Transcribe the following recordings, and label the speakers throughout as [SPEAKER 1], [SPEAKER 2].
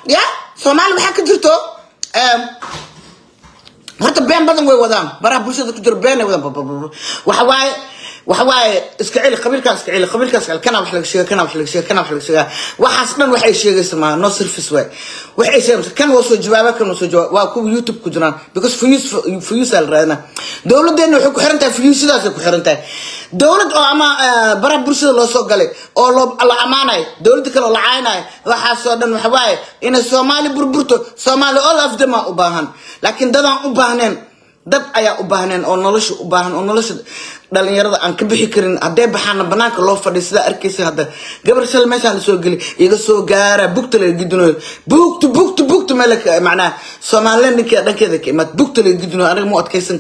[SPEAKER 1] يا سومالي waxaa ka jirto horta been badan way wadaan baraha bulshada ku jiro been ay wadaan waxa waaye iska cili qabiilkaas kana wax laga sheegay waxaas dhan waxay sheegaysaa no surface way waxay sheegaysaa kan soo jawaab waa ku YouTube ku jiraan because fuyus al raadna dawladeena waxay ku xiran tahay fuyusidaas ku xiran tahay dawlad oo ama baraha bulshada loo soo galay oo la amaanay dawladda kale la caynay waxaas oo dhan waxa waaye in Soomaali burburto Soomaali all of them u baahan laakiin dadaan u baahneen dad ayaa u baahneen oo nolosha u baahan oo nolosha dhalinyarada aan ka bixi karin haday baxana banaanka loo fadhiisada arkaysa hada gabar shal meesha la soo gali iga soo gaara bugta la gidino bugta malaka macna Soomaaliland ninka dhankeeda ka imad bugta la gidino aniga mu adkaysan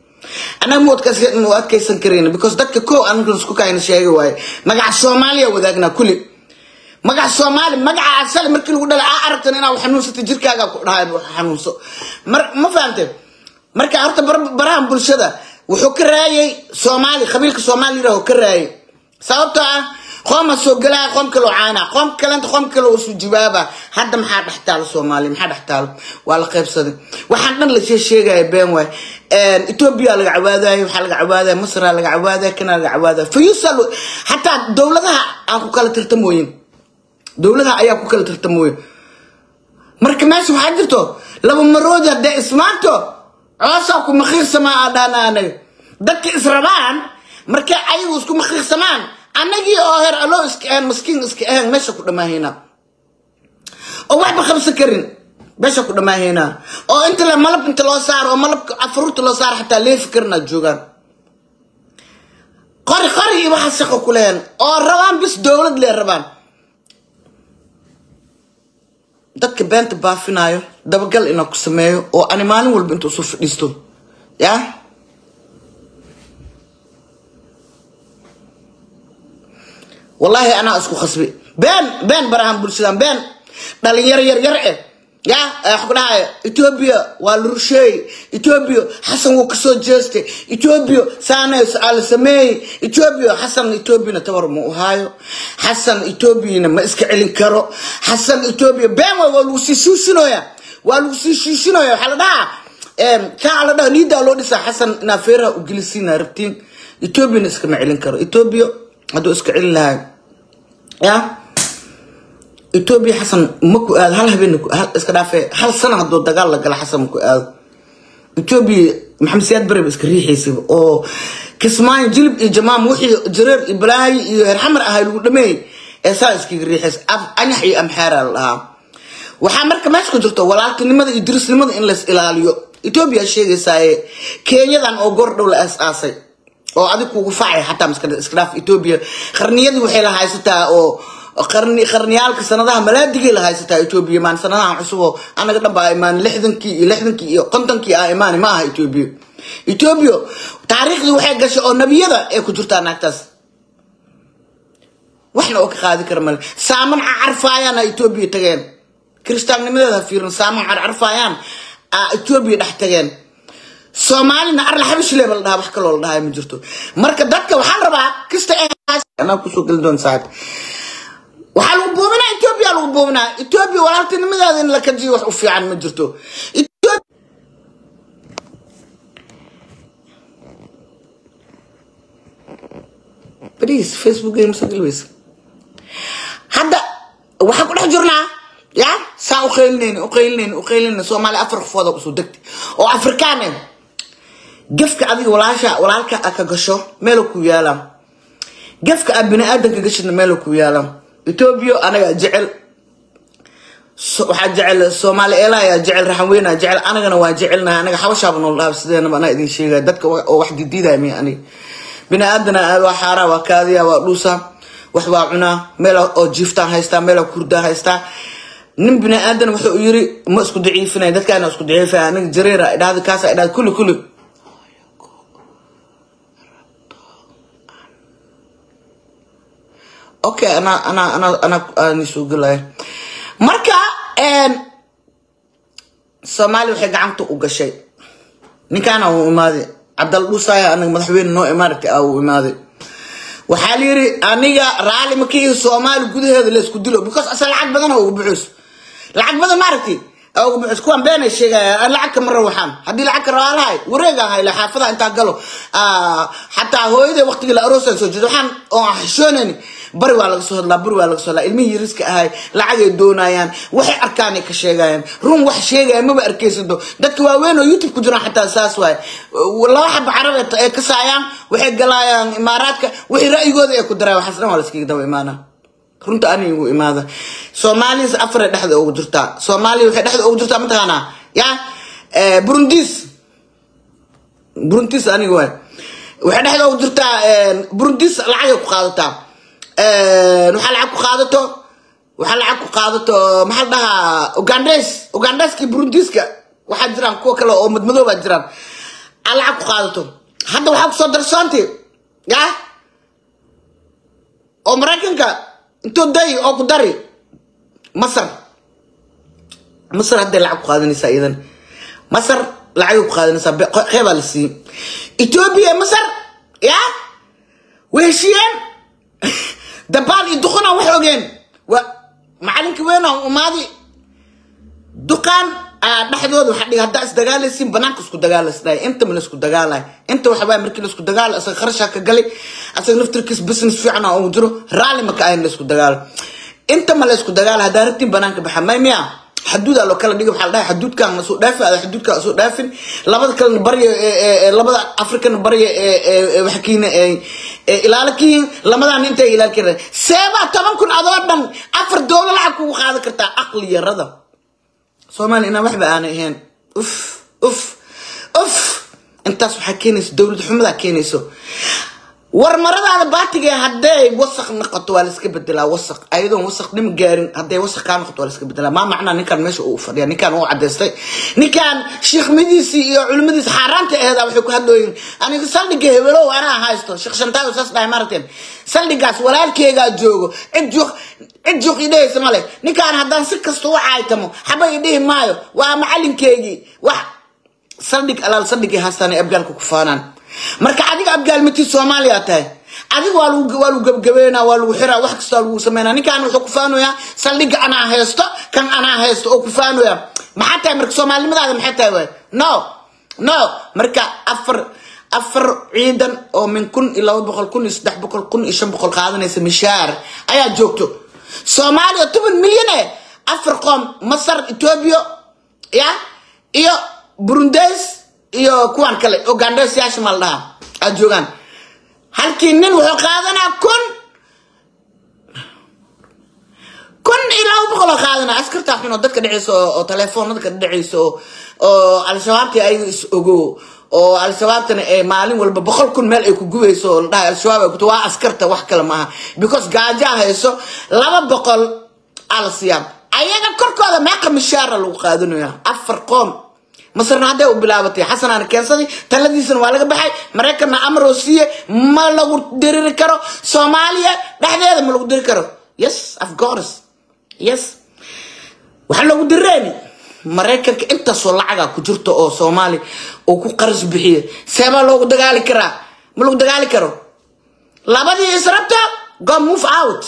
[SPEAKER 1] kareeni because dadka ko aan isku kaayna sheegay way magaca Soomaaliya wadaagna kulli magaca Soomaali magaca asal markii lagu dhalay aragtan inaa wax xanuunsatay jirkaaga ku dhahay xanuunso ma fahamtay marka horta barahan bulshada wuxuu ka raayay Soomaali qabiilka Soomaali raho ka raayay sababtoo ah qoom soo galay qoom kale caana qoom kale oo soo jawaaba hadda maxaa dhaxtaal Soomaali maxaa dhaxtaal waa la qaybsaday waxaan dhan la sheegay been way Ethiopia laga cawaadayo waxa laga cawaadayo Masar laga cawaadayo kana laga cawaadayo fayusal hatta dawladaha aan ku kala tirtamooyin dawladaha ayaa ku kala tirtamooyin marka meesha waxa jirto laba marood hadda ismaanto عاصاكم مخير سماء دانا دك إسرائيل مركا أيوسكم مخير سماء أنا جي أهر ألو إسكان مسكين إسكان ماشى كل ما هنا أو واحد بخمسة كرين ماشى كل ما هنا أو أنت لما ملب أنت لو صار أو ملب عفروت لو صار حتى ليه فكرنا الجوجان قاري ما حسقوا كلين أو الربان بس دولة للربان dadka beenta baafinayo dabagal inuu ku sameeyo oo animaalin walba intuu soo fadhiisto ya wallahi ana isku khasbi been barahan bulshada been dhalinyar yar ya xognahay Ethiopia waa lurshay Ethiopia Hassan wuu ka soo jeestay Ethiopia saanays al sameey Ethiopia Hassan Ethiopia tawar mu hayo Hassan Ethiopia ma iska celin karo Hassan Ethiopia been waa lagu sii shuushinoya waxa la dhahaa ka la dhahaa niida loo dhisa Hassan na feera u gilisiina rabtiin Ethiopia iska ma celin karo Ethiopia haduu iska celin lahaa ya Ethiopia Hassan maku aad hal habeenku hal iska dhaafay hal sano hadoo dagaal la gal Hassan ku aad Ethiopia Maxamed Siyaad Barre iska riixaysay oo kismaan jilib iyo jamaam wixii jareer iblaay iyo xamar ahay lagu dhameey ee saa iska riixays anax iyo amxaara laha waxa marka meesha ku jirto walaaltinimada iyo dirisnimada in la ilaaliyo Ethiopia sheegaysaa Kenyadan oo gordhow la aasay oo adigu ugu faacay hatta iska dhaaf Ethiopia qarniyadii waxay la haysataa oo qarniyaalka sanadaha malaadiga la haysataa Ethiopia maan sanadaha cusub anaga dhanba imaan 60kii iyo 50kii imaan ma aha Ethiopia taariikhdu waxay gashay oo nabiyada ay ku jirtaa naagtaas waxna oo ka qaadi kara mal saaman carfaayaan Ethiopia tageen kristaanimada fiirin saaman carfaayaan Ethiopia dhax tageen Soomaalina arla xabish leebal dhaha wax kale oo la dhahay ma jirto marka dadka waxaan rabaa kasta ana ku soo gal doon saad waxa lagu boobina Ethiopia walaaltinimadeeda in la ka jiyo wax u fiican ma jirto please Facebook game sagalweys hada waxa ku dhex jirnaa ya saa u qeylneen Soomaali afar qofooda ku soo degtay oo Afrikaan gafka adiga walaalka ka gasho meel ku yaala gafka bini'aadanka gashina meel ku yaala Ethiopia anaga jecel waxa jecel Soomaali eelaya jecel raxweena jecel anagana waa jecelna anaga xawshaab noo laab sideena bana idin sheegay dadka oo wax diidaayay aniga bini'aadana waa xaara waa kaadiya waa dhuusa wax waa cuna meel oo jiftaan haysta meel kurda haysta nin bini'aadan wuxuu yiri ma isku daciifinay dadkaana isku daciifay aniga jareera idhaada kaasa idhaada kullu okay ana soo galay marka Soomaali waxay gacanta u gashay ninkaana uu imaaday Abdal Dhuusaya anaga madaxweyne noo imaartay uu imaaday waxa la yiri aniga raali ma kii Soomaali gudaheeda la isku dilo because asal lacag badan oo buuxis lacag badan maaragtay oo iskuwan been ay sheegayaan lacag ka marro waxaan hadii lacag ka raalahay wareega hay la xaafada inta galo hatta hooyada waqtiga la aroosan soo jeedo waxaan oo xishoonani bari waa laga soo hadlaa bari waa laga soo hadlaa ilmihii yariska ahay lacag ay doonayaan waxay arkaan ay ka sheegayaan run wax sheegay ma arkaysado dadka waaweyn oo YouTube ku jiraan hatta saas waay laba xab carabeed ay ka saayaan waxay galayaan imaaraadka wixii ra'yigooda ay ku daray waxaas dhan waa la iskaga daba imaana runta anigu imaada Soomaaliis afar dhaxda ugu jirta Soomaali waxay dhaxda ugu jirta mataqaana ya Burundis anigu waay waxay dhaxda ugu jirta Burundis lacag ku qaadataa waxa lacag ku qaadato maxal dhaha Ugandaski Burundiska waxa jiraan kuwa kale oo madmadow ba jiraan lacag ku qaadato hadda waxa ku soo darsoontii ya oo Mareykanka انتو داي او قدري مصر هدي لعب قادنيسا اذن مصر لعب قادنيسا خيبه لسي اثيوبيا مصر يا وهشيان دبال يدخلنا وحوجين ومعلنك وينه وماضي دقان dhaxdooda waxa dhiga hadda isdagaalaysiin banaanka isku dagaalasnay inta ma isku dagaalay inta waxa baa markii isku dagaal asag kharasha ka galay asag naftirkiis business fiican oo jiro raali ma ka ayn isku dagaal inta ma isku dagaal hada rabtiin banaanka baxmay miya حدود لو كلا ديجي بحال ده حدود كان مسؤول دافع على حدود كان مسؤول دافع لبض كلا بري لبض أفريقيا بري وحكينا إلى لكين لما ده ننتهي إلى كده سبعة طبعا كن أضربنا أفر دولة لعكوا وخذ كرتا عقلي الرضا سومالي أنا وحبة أنا هين أوف أنت صح كينيس دولة حملة كينيسو ورمرة على باتجي هداي وسخ نقط ولا سكب بدلا وسخ أيضا وسخ نم جارين هداي وسخ كان نقط ولا سكب بدلا ما معنى نكان مش أوفر يعني نكان هو عدستي نكان شيخ مديسي علم مديس حرامته هذا وحكوا هدوين أنا صلي جهبلو أنا هايستو شيخ شنتاو ساس ده مرتين صلي جاس ولا الكيجا جوجو الجوخ يديه سمالك نكان هدان سكستو عايتمو حبا يديه مايو ومعلم كيجي واحد صدق على صدق هستاني أبجالكو كفانان marka adiga abgaalmati Soomaaliya tahay adiga waa gabgabeena waa lagu xiraa wax kasta lagu sameeyna ninkaan wuxuu ku faanoyaa saldhiga ana haysto kan ana haysto oo ku faanoyaa maxaa tahay marka Soomaalinimaada maxay tahay no marka afar ciidan oo min kun ila 200 kun 300 kun 500 qaadanaysa mishaar ayaa joogto Soomaaliya 10 milyan afar qoom Masar Ethiopia ya iyo Burundi iyo kuwan kale Uganda siyaasha maldaha ajogan halkii nin wuxuu qaadanaa kun ilaa 100 qaadana askarta xun oo dadka dhicayso oo telefoonada ka dhicayso oo al-shabaabti ay is ogo oo al-shabaabtana ee maalin walba 100 kun meel ay ku gubayso la dhahay al-shabaab ay ku waa askarta wax kale ma aha because gaaja hayso 200 al-siyaab ayaga korkooda ma qamishaar lagu qaadanayo afar qoom مصر نادي وبلابتي حسن أنا كنسدي تلذي سنة ولا جبهي مريكنا أمر روسية ما لو دري كرو سوماليا لحد هذا ما لو دري كرو يس أفغانس يس وحلو دريني مريكا أنت صلعة كجرت أو سومالي أو كقرص بحير سما لو دجالي كرا ما لو دجالي كرو لا بدي يسربته go move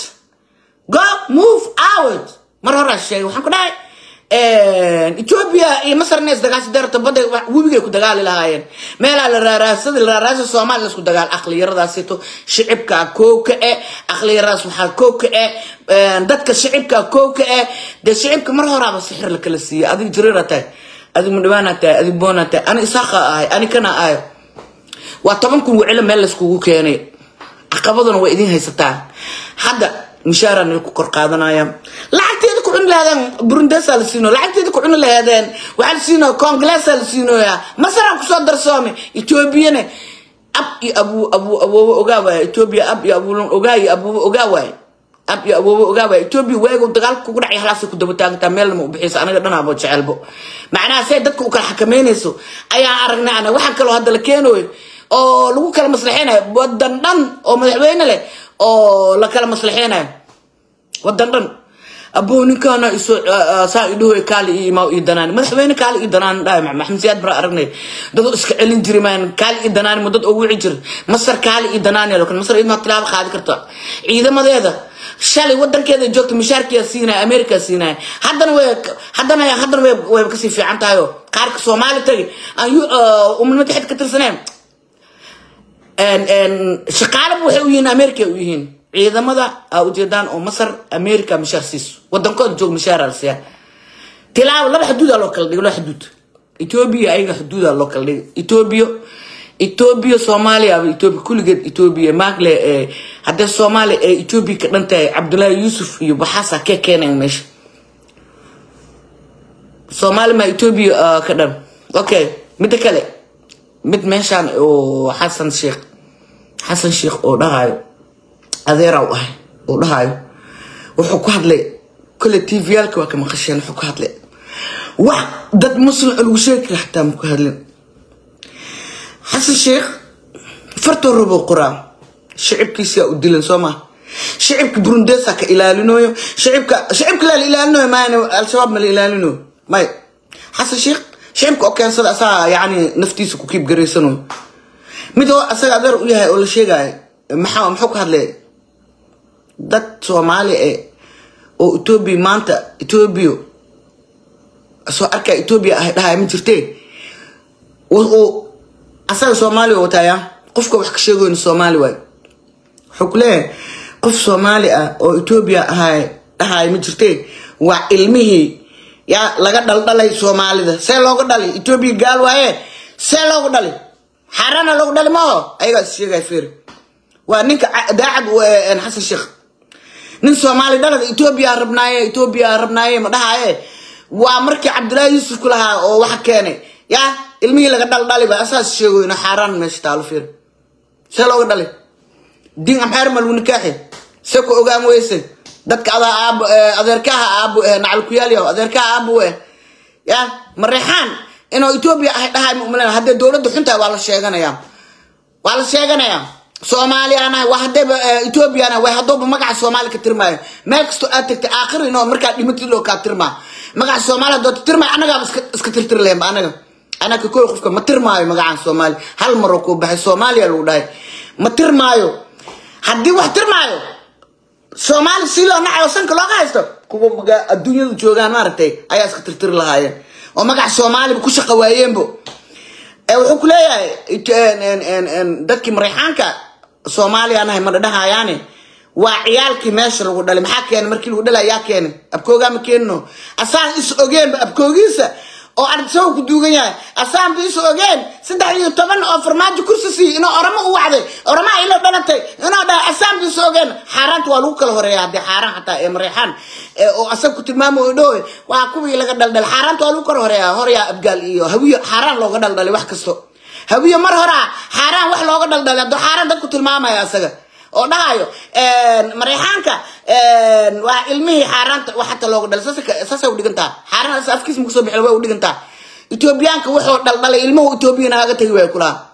[SPEAKER 1] out مرة الشيء وحكنا إثيوبيا مصر ناس دقاس درت بدأ وبيجي كدقال لهاين ما لا الراس الصومال ناس كدقال أخلي راسيتو شعبك كوكا أخلي راس محل كوكا دتك شعبك كوكا ده شعبك مرة رابع سحر لك السيا هذه جريرته هذه مدوانته هذه بونته أنا إساقة أنا كنا وطبعا كل علم ملص كوكا يعني عقبضنا وإيدين هاي ستان حدا مشارا نلقو قرقادنا يا لعكتي كعون لهذا برندس السينو لعكتي كعون لهذا وعلى السينو كونغلاس السينو يا مثلا كصدر سامي إثيوبيا أبو أوغاوا إثيوبيا أبو أوغاوا إثيوبيا ويجو دقال كوكو دحي خلاص كنت بتاعك تعمل مو بحيث أنا قدنا أبو شعلبو معناها سيدتك وكل حكمينيسو أيا عرقنا أنا وحكى له هذا الكينوي أو لو كل مصلحين بدن أو مدحوين له أو لكلا مصلحين ودندن أبوني كان سائده كالي ما يدنان مدحوين كالي يدنان دائما محمد زياد برا أرني ده إسكالين جريمان كالي يدنان مدد أو عجر مصر كالي يدنان لكن مصر إذا ما طلع خالد كرتا إذا ما ده شالي ودن كذا جوكت مشاركة سينا أمريكا سينا حدنا ويبكسي في عنتايو قارك سومالي تري ومن متحد كتر سنة ان شقالب وحويين أمريكا ويهين إذا ماذا أوجدان أو مصر أمريكا مشارسيس ودن كود جوك مشار السيا تلاو لا حدود اللوكال دي ولا حدود إثيوبيا أي حدود اللوكال دي إثيوبيا صوماليا إثيوبيا كل جد إثيوبيا ماكله هذا صومالي إثيوبيا كنت عبد الله يوسف يبحث كأنه مش صومالي ما إثيوبيا كذا أوكي متكلم مشان وحسن شيخ ودهاي أذيروا ودهاي وحكوا هذلي كل تي في لك وكم خشين حكوا هذلي واحد ضد مصر الوشيك حتى مكهلين حسن الشيخ فرتوا الربع قرآن شعب كيسيا ودلن سوما شعب برونديسا كإلالينو شعب لا إلالينو ما الشباب من الإلالينو ما حسن الشيخ شعبك أوكي صدق يعني نفتيسك وكيف جريسنو ميدو أصلا أقدر أقولها ولا شيء جاي محوك هذلي دت سومالي أو إثيوبيا مانتا إثيوبيا سو أركا إثيوبيا هاي من جرتي و أصلا سومالي وتايا قفك وحكي إن سومالي واي حكله قف سومالي أو إثيوبيا هاي من جرتي وعلمه يا لقد دلدلي سومالي ده سلوك دلي إثيوبيا قال واي سلوك دلي حرانا لوك دلي ما هو أيها الشيء غير وانك داعب وحسن الشيخ نين سومالي دلد إثيوبيا ربناي ما ده وأمرك عبد الله يوسف كلها وواحد كاني يا المي لقد دلدلي بأساس شيء إنه حران مش تعرف فيه سلوك دلي دين أم حرم الونكاحي سكو أقام ويسن دك على أب أذكرها أبو نعل كياليو أذكرها أبو يا مريحان إنه إثيوبيا هاي مؤمنين هذا الدولة دحنتها ولا شيء أنا يا سومالي أنا واحد إثيوبيا أنا واحد ضب مقع سومالي كترماي ما كستو أتك آخر إنه مركز يمتلو كترما مقع سومالي دوت ترماي أنا قام اسكترتر لهم أنا ككل خوفك ما ترماي مقع سومالي هل مروكو بحي سوماليا الوداي ما ترمايو هدي واحد ترمايو سومالي سيلو نعي وسنك لوغا هايستو كوبو مقع الدنيا جوغان مارتي أي اسكترتر لهاي ومقع سومالي بكوش قوايين بو وحكوا لي دكي مريحانك سومالي أنا هم ردها يعني وعيالك ماشي لو قدالي محاكي يعني مركي لو قدالي ياك يعني أبكوغا مكينو أسان إسو أغين أبكوغيسا أو أرد سوك دوغن يعني أسان بإسو أغين سدحي طبعا أو فرماجو كرسسي إنو أرما وعدي أرما إلا بنتي إنو دا أسان بإسو أغين حاران توالوك الهوريا دي حاران حتى مريحان أو أسان كنت المامو إدوه وعاكوبي لغدال دال حاران توالوك الهوريا أبقال إيو هوية حاران لو غدال دالي وحكستو هوية مرهرة حاران وح لو غدال دالي دو حاران دا كنت الماما يا ساقا oo dhahayo mareyxanka waa ilmihi xaaraanta waxa loo dhalay saasa u dhiganta xaaraan afkiis muxuu soo bixilay way u dhiganta Ethiopianka wuxuu dhaldhalay ilmuhu Ethiopian aaga tagay way kula